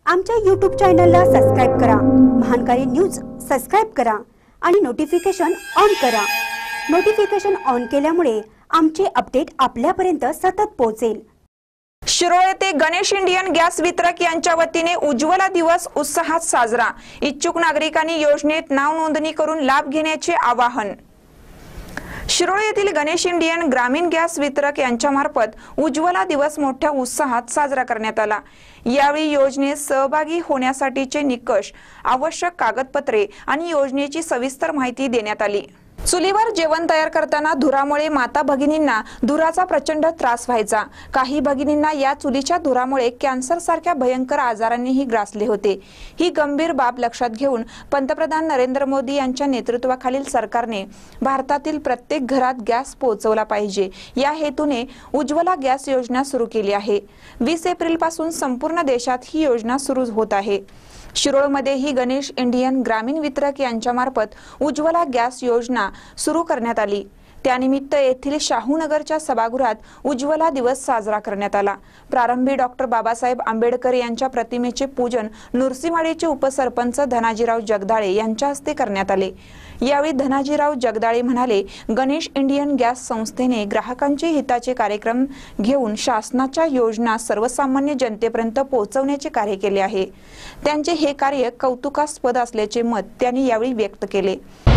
आमच्या YouTube चॅनलला subscribe करा, महानकारी न्यूज सबस्क्राइब करा आणि नोटिफिकेशन ऑन करा। नोटिफिकेशन ऑन केल्यामुळे आमचे अपडेट आपल्यापर्यंत सतत पोहोचेल। शिरोळ येथे गणेश इंडियन गॅस वितरक यांच्या वतीने उज्ज्वला दिवस उत्साहात साजरा। इच्छुक नागरिकांनी योजनेत नाव नोंदणी करून लाभ घेण्याचे आवाहन। शिरोळ येथील गणेश इंडियन ग्रामीण गॅस वितरक यांच्या मार्फत उज्ज्वला दिवस मोठ्या उत्साहात साजरा करण्यात आला। यावेळी योजनेत सहभागी होण्यासाठीचे निकष, आवश्यक कागदपत्रे आणि योजनेची सविस्तर माहिती देण्यात आली। चुलीवर जेवण तयार करताना धुरामुळे माता भगिनींना धुराचा प्रचंड त्रास व्हायचा। काही भगिनींना या चुलीच्या धुरामुळे कॅन्सर सारख्या भयंकर आजारांनीही ग्रासले होते। ही गंभीर बाब लक्षात घेऊन पंतप्रधान नरेंद्र मोदी यांच्या नेतृत्वाखालील सरकारने भारतातील प्रत्येक घरात गॅस पोहोचवला पाहिजे या हेतूने उज्ज्वला गॅस योजना सुरू केली आहे। 20 एप्रिल पासून संपूर्ण देशात ही योजना सुरू होत आहे। शिरोळमध्ये ही गणेश इंडियन ग्रामीण वितरक यांच्या मार्फत उज्ज्वला गॅस योजना सुरू करण्यात आली। त्यानिमित्त येथील शाहूनगरच्या सभागृहात उज्ज्वला दिवस साजरा करण्यात आला। प्रारंभी डॉक्टर बाबासाहेब आंबेडकर यांच्या प्रतिमेचे पूजन नुरसीवाडीचे उपसरपंच धनाजीराव जगदाळे यांच्या हस्ते करण्यात आले। यावेळी धनाजीराव जगदाळे म्हणाले, गणेश इंडियन गॅस संस्थेने ग्राहकांचे हिताचे कार्यक्रम घेऊन शासनाच्या योजना सर्वसामान्य जनतेपर्यंत पोहोचवण्याचे कार्य केले आहे। त्यांचे हे कार्य कौतुकास्पद असल्याचे मत त्यांनी यावेळी व्यक्त केले।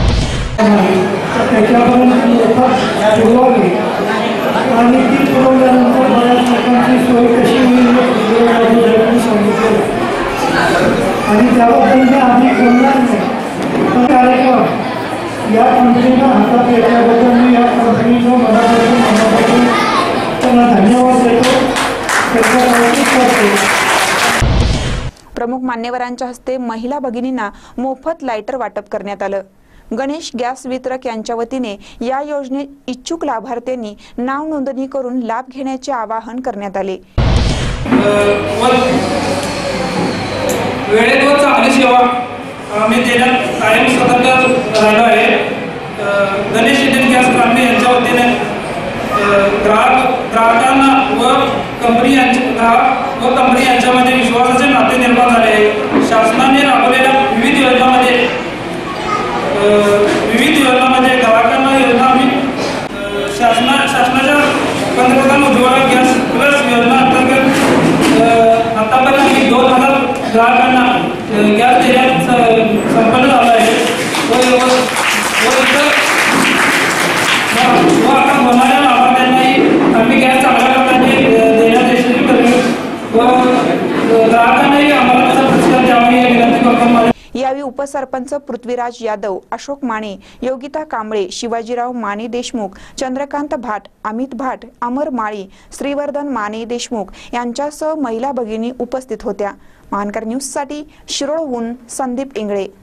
या कंपनीला हातात घेतल्याबद्दल मी या कंपनीचा मनापासून त्यांना धन्यवाद देतो, त्यांचा कौतुक करतो। प्रमुख मान्यवरांच्या हस्ते महिला भगिनींना मोफत लायटर वाटप करण्यात आलं। गणेश गॅस वितरक यांच्या वतीने या योजनेत इच्छुक लाभार्थ्यांनी नाव नोंदणी करून लाभ घेण्याचे आवाहन करण्यात आले। वेळेत व चांगली सेवा आम्ही देण्यात कायम सतर्क राहिलो आहे। गणेश इंडियन गॅस कंपनी यांच्या वतीने ग्राहकांना व कंपनी यांच्यामध्ये विश्वासाचे नाते निर्माण झाले आहे। शासनाने राबवलेल्या विविध योजनांमध्ये ग्राहकांना योजना आम्ही शासनाच्या पंतप्रधान उज्ज्वला गॅस प्लस योजना अंतर्गत आतापर्यंत 2000 ग्राहकांना गॅस देण्यात संपन्न झाला आहे व आता होणाऱ्या लाभार्थ्यांनाही आम्ही गॅस चांगल्या प्रकारे देण्यात यशस्वी करू व ग्राहकांनाही आम्हाला त्याचा प्रतिसाद द्यावा या विनंती करतो। यावेळी उपसरपंच पृथ्वीराज यादव, अशोक माने, योगिता कांबळे, शिवाजीराव माने देशमुख, चंद्रकांत भाट, अमित भाट, अमर माळी, श्रीवर्धन माने देशमुख यांच्यासह महिला भगिनी उपस्थित होत्या। महानकर न्यूज साठी शिरोळहून संदीप इंगळे।